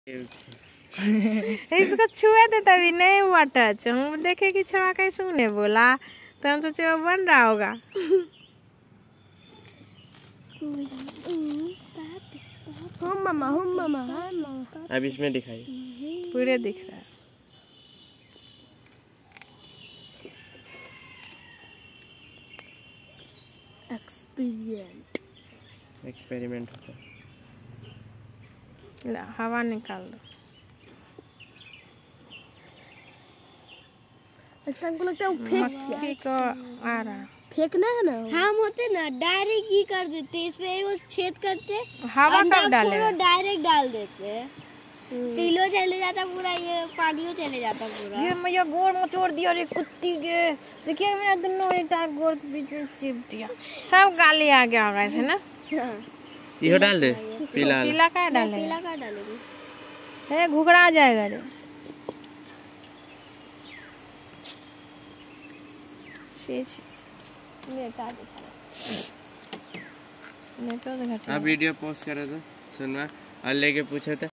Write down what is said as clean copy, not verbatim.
इसको छुए थे तभी नहीं हुआ टच। हम देखे कि छवा कैसे ने बोला तो हम सोचे वो बन रहा होगा। अब इसमें दिखाई पूरे दिख रहा है। एक्सपेरिमेंट होता है। ला हवा निकाल दो। को लगता है वो फेंक को आ रहा फेंकना है ना। हम होते ना डायरेक्ट ही कर देते, इसमें वो छेद करते हवा कब डाले डायरेक्ट डाल देते, किलो चले जाता पूरा, ये पानियों चले जाता पूरा। ये मैया गोड़ मचोड़ दिया रे कुत्ती के। देखिए मेरा दोनों बेटा गोड़ के बीच में चिप दिया। सब गाली आ गया होगा ऐसे ना। ये डाल दे पीला पीला का डाले, पीला का डालेगी है घुघरा जाएगा रे। आप वीडियो पोस्ट करे तो सुनवा और लेके पूछे थे।